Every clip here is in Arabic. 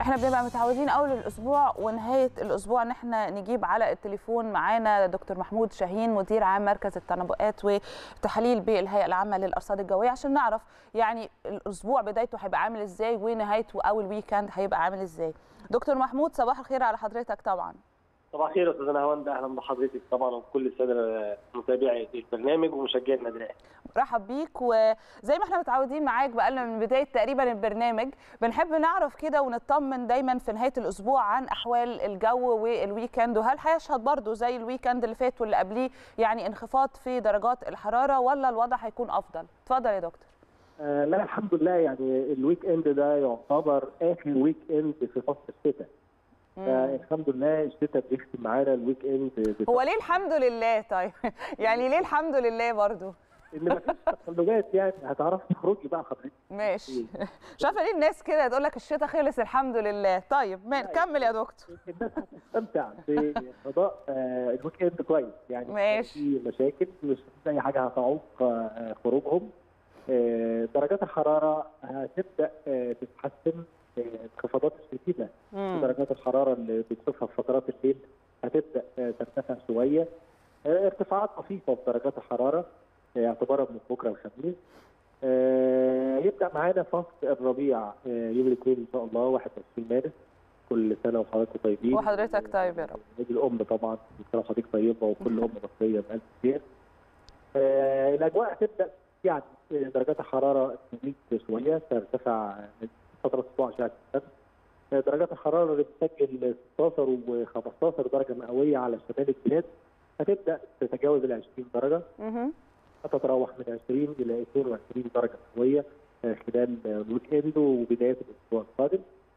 احنا بنبقى متعودين اول الاسبوع ونهايه الاسبوع ان احنا نجيب على التليفون معانا دكتور محمود شاهين مدير عام مركز التنبؤات والتحاليل بالهيئه العامه للارصاد الجويه عشان نعرف يعني الاسبوع بدايته هيبقى عامل ازاي ونهايته او الويكند هيبقى عامل ازاي. دكتور محمود صباح الخير على حضرتك طبعا. صباح الخير يا استاذه نهاوند، اهلا بحضرتك طبعا وكل الساده متابعي البرنامج ومشجعي النادي الاهلي. مرحب بيك، وزي ما احنا متعودين معاك بقالنا من بدايه تقريبا البرنامج بنحب نعرف كده ونطمن دايما في نهايه الاسبوع عن احوال الجو والويكند، وهل هيشهد برضو زي الويكند اللي فات واللي قبليه يعني انخفاض في درجات الحراره ولا الوضع هيكون افضل؟ اتفضل يا دكتور. لا الحمد لله، يعني الويك اند ده يعتبر اخر ويك اند في فصل الشتاء. الحمد لله الشتاء بيختم معانا الويك اند. هو ليه الحمد لله؟ طيب يعني ليه الحمد لله برضو؟ ان مفيش تقلبات، يعني هتعرفي تخرجي بقى حضرتك. ماشي. مش عارفه ليه الناس كده تقول لك الشتاء خلص الحمد لله. طيب كمل يا دكتور. الناس هتستمتع بقضاء الويك اند كويس، يعني ماشي. في مشاكل، مش اي حاجه هتعوق خروجهم. درجات الحراره هتبدا تتحسن، انخفاضات الشديده في درجات الحراره اللي بنشوفها في فترات الليل هتبدا ترتفع شويه. ارتفاعات طفيفه في درجات الحراره اعتبارا من بكره الخميس. يبدا معانا فصل الربيع يوم الاثنين ان شاء الله 21 مارس. كل سنه وحضراتكم طيبين. وحضرتك طيب يا رب. عيد الام طبعا، كل سنه وحضرتك طيبه وكل ام مصريه بالف خير. الاجواء هتبدا يعني درجات الحراره تزيد شويه، ترتفع من فتره اسبوع اشعه الشمس. درجات الحراره اللي بتسجل 16 و15 درجه مئويه على شمال البلاد هتبدا تتجاوز ال 20 درجه. هتتراوح من 20 الى 22 درجه مئويه خلال الويك اند وبدايه الاسبوع القادم.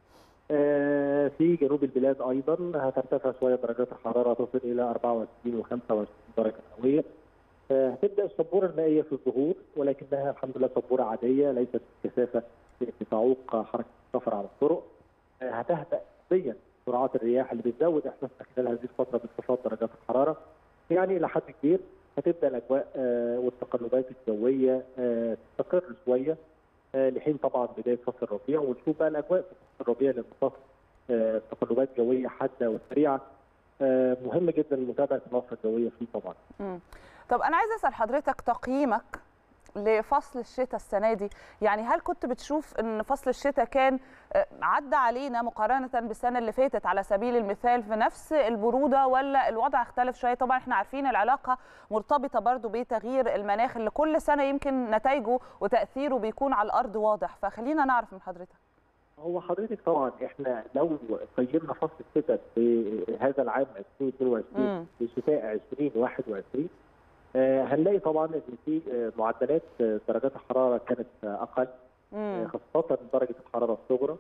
في جنوب البلاد ايضا هترتفع شويه درجات الحراره تصل الى 24 و25 درجه مئويه. هتبدا الشبوره المائيه في الظهور، ولكنها الحمد لله شبوره عاديه ليست كثافه تعوق حركه السفر على الطرق. هتهدأ نسبيا سرعات الرياح اللي بتزود احساسنا خلال هذه الفتره بانخفاض درجات الحراره. يعني الى حد كبير هتبدا الاجواء والتقلبات الجويه تستقر شويه لحين طبعا بدايه فصل الربيع، ونشوف بقى الاجواء في فصل الربيع لانخفاض تقلبات جويه حاده وسريعه. مهم جدا متابعه المناطق الجويه فيه طبعا. طب انا عايزه اسال حضرتك تقييمك لفصل الشتاء السنه دي، يعني هل كنت بتشوف ان فصل الشتاء كان عدى علينا مقارنه بالسنه اللي فاتت على سبيل المثال في نفس البروده، ولا الوضع اختلف شويه؟ طبعا احنا عارفين العلاقه مرتبطه برضو بتغيير المناخ اللي كل سنه يمكن نتائجه وتاثيره بيكون على الارض واضح، فخلينا نعرف من حضرتك. هو حضرتك طبعا احنا لو قيمنا فصل الشتاء في هذا العام 2022 بشتاء 2021 هنلاقي طبعا ان في معدلات درجات الحراره كانت اقل، خاصه درجه الحراره الصغرى.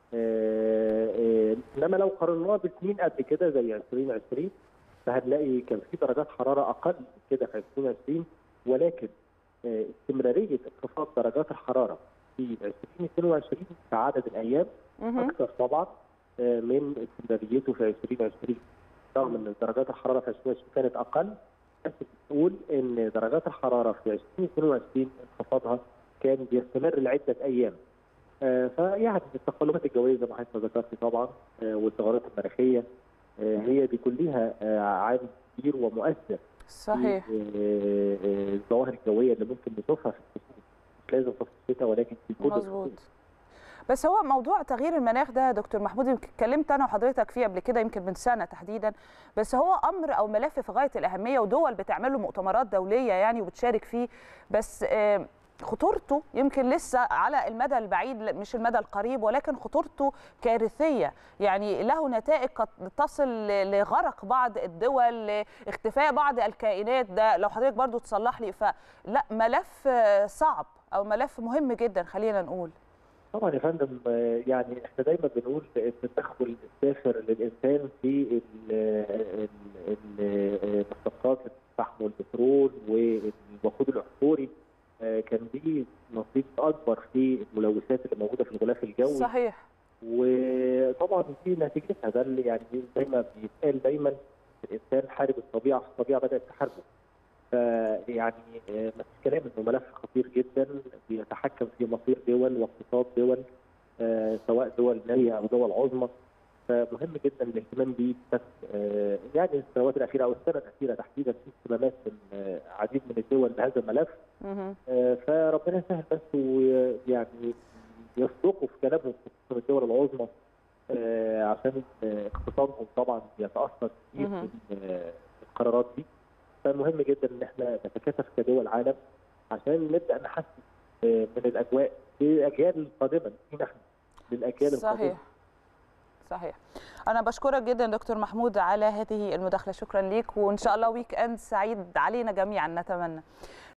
انما لو قارناها بسنين قبل كده زي 2020 فهنلاقي كان في درجات حراره اقل كده في 2020، ولكن استمراريه انخفاض درجات الحراره في 2022 كعدد الايام اكثر طبعا من استمراريته في 2020. رغم ان درجات الحراره في 2020 كانت اقل، بس بتقول ان درجات الحراره في 2022 انخفاضها كان بيستمر لعده ايام. فيعني التقلبات الجويه زي ما حضرتك ذكرتي طبعا والتغيرات المناخيه هي دي كلها عامل كبير ومؤثر. صحيح. في الظواهر الجويه اللي ممكن نشوفها في الفصول، مش لازم فصل الشتاء ولكن في كل مظبوط. بس هو موضوع تغيير المناخ ده يا دكتور محمود يمكن اتكلمت انا وحضرتك فيه قبل كده يمكن من سنه تحديدا، بس هو امر او ملف في غايه الاهميه ودول بتعمل له مؤتمرات دوليه يعني وبتشارك فيه، بس خطورته يمكن لسه على المدى البعيد مش المدى القريب، ولكن خطورته كارثيه، يعني له نتائج قد تصل لغرق بعض الدول، لاختفاء بعض الكائنات. ده لو حضرتك برضو تصلح لي، فلا ملف صعب او ملف مهم جدا خلينا نقول. طبعا يا فندم، يعني احنا دايما بنقول التدخل الساخر للانسان في مشتقات الفحم والبترول والوقود الاحفوري كان ليه نصيب اكبر في الملوثات اللي موجوده في الغلاف الجوي. صحيح. وطبعا دي نتيجتها ده اللي يعني زي ما بيتقال دايما الانسان حارب الطبيعه، فالطبيعه بدات تحاربه. فيعني ما فيش كلام انه ملف خطير جدا بيتحكم في مصير دول واقتصاد دول. سواء دول نائيه او دول عظمى. فمهم جدا الاهتمام بيه يعني السنوات الاخيره او السنه الاخيره تحديدا في اهتمامات من عديد من الدول بهذا الملف. فربنا يسهل بس ويعني يصدقوا في كلامهم خصوصا الدول العظمى عشان اقتصادهم طبعا بيتاثر كتير من القرارات دي. فمهم جدا ان احنا نتكاتف كدول عالم عشان نبدا نحسن من الاجواء للاجيال القادمه، مش احنا، للاجيال القادمه. صحيح. أنا بشكرك جدا دكتور محمود على هذه المداخلة، شكرا ليك، وإن شاء الله ويك أند سعيد علينا جميعا نتمنى.